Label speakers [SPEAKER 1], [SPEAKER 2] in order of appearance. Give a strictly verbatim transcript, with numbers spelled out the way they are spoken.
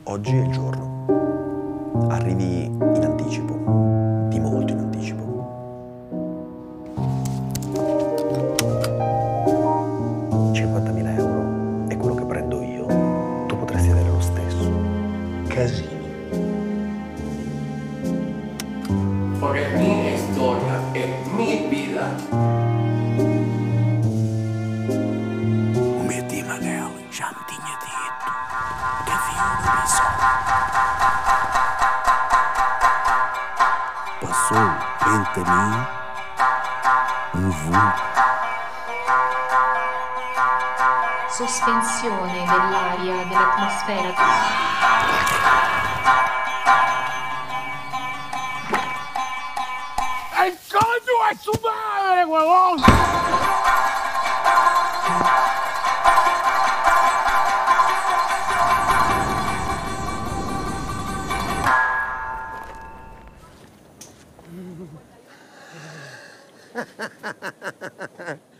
[SPEAKER 1] Oggi è il giorno. Arrivi in anticipo, di molto in anticipo. cinquantamila euro è quello che prendo io. Tu potresti avere lo stesso. Casini.
[SPEAKER 2] Porque mi storia è mi vida.
[SPEAKER 3] O meu tio Manel já me tinha dito que havia um lobisomem. Passou frente a mim um vulto.
[SPEAKER 4] Sospensione dell'aria, dell'atmosfera.
[SPEAKER 2] ¡El coño es su madre, huevón!
[SPEAKER 1] Ha ha ha ha ha ha.